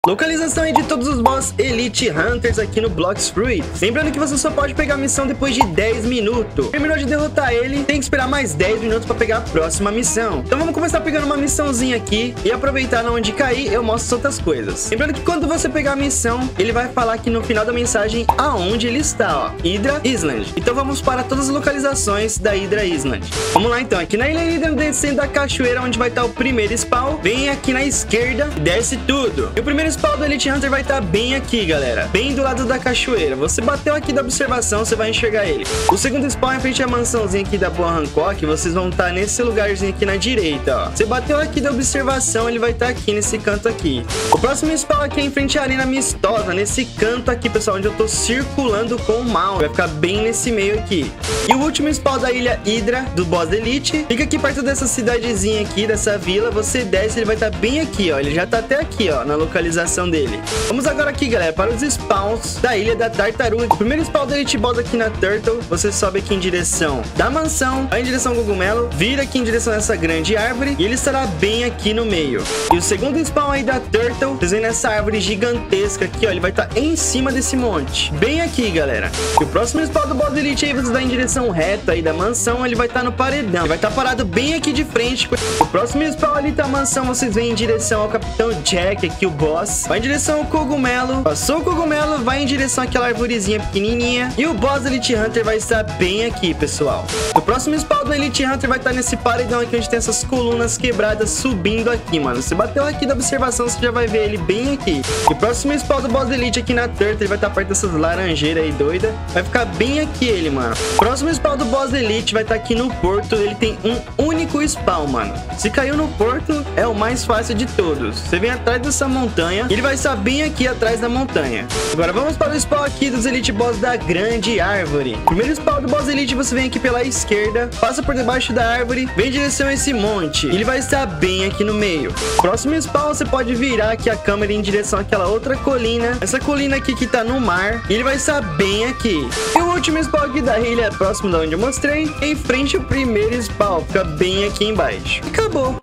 Localização aí de todos os boss Elite Hunters aqui no Blox Fruit. Lembrando que você só pode pegar a missão depois de 10 minutos. Terminou de derrotar ele, tem que esperar mais 10 minutos para pegar a próxima missão. Então vamos começar pegando uma missãozinha aqui e aproveitar na onde cair, eu mostro outras coisas. Lembrando que quando você pegar a missão, ele vai falar aqui no final da mensagem aonde ele está, ó. Hydra Island. Então vamos para todas as localizações da Hydra Island. Vamos lá então, aqui na Ilha Hydra, descendo da cachoeira onde vai estar o primeiro spawn, vem aqui na esquerda e desce tudo. E o primeiro spawn do Elite Hunter vai estar bem aqui, galera, bem do lado da cachoeira. Você bateu aqui da observação, você vai enxergar ele. O segundo spawn é em frente à mansãozinha aqui da Boa Hancock. Vocês vão estar nesse lugarzinho aqui na direita, ó. Você bateu aqui da observação, ele vai estar aqui nesse canto aqui. O próximo spawn aqui é em frente à Arena Amistosa, nesse canto aqui, pessoal, onde eu tô circulando com o mouse. Vai ficar bem nesse meio aqui. E o último spawn da Ilha Hydra, do boss Elite, fica aqui perto dessa cidadezinha aqui, dessa vila. Você desce, ele vai estar bem aqui, ó. Ele já tá até aqui, ó, na localização dele. Vamos agora aqui, galera, para os spawns da Ilha da Tartaruga. O primeiro spawn da Elite Boss aqui na Turtle, você sobe aqui em direção da mansão, vai em direção ao cogumelo, vira aqui em direção a essa grande árvore e ele estará bem aqui no meio. E o segundo spawn aí da Turtle, vocês veem nessa árvore gigantesca aqui, ó, ele vai estar em cima desse monte, bem aqui, galera. E o próximo spawn do Boss Elite aí, você vai em direção reta aí da mansão, ele vai estar no paredão, ele vai estar parado bem aqui de frente. O próximo spawn ali da mansão, vocês vêm em direção ao Capitão Jack aqui, o boss, vai em direção ao cogumelo, passou o cogumelo, vai em direção àquela arvorezinha pequenininha e o boss Elite Hunter vai estar bem aqui, pessoal. O próximo spawn do Elite Hunter vai estar nesse paredão aqui, onde tem essas colunas quebradas subindo aqui, mano. Você bateu aqui da observação, você já vai ver ele bem aqui. E o próximo spawn do boss Elite aqui na Turtle, ele vai estar perto dessas laranjeiras aí doida, vai ficar bem aqui ele, mano. O próximo spawn do boss Elite vai estar aqui no porto, ele tem um único spawn, mano. Se caiu no porto, é o mais fácil de todos. Você vem atrás dessa montanha, ele vai estar bem aqui atrás da montanha. Agora vamos para o spawn aqui dos Elite Boss da grande árvore. Primeiro spawn do boss Elite, você vem aqui pela esquerda, passa por debaixo da árvore, vem em direção a esse monte, ele vai estar bem aqui no meio. Próximo spawn, você pode virar aqui a câmera em direção àquela outra colina, essa colina aqui que tá no mar, e ele vai estar bem aqui. E o último spawn aqui da ilha, próximo da onde eu mostrei, em frente ao primeiro spawn, fica bem aqui embaixo. Acabou.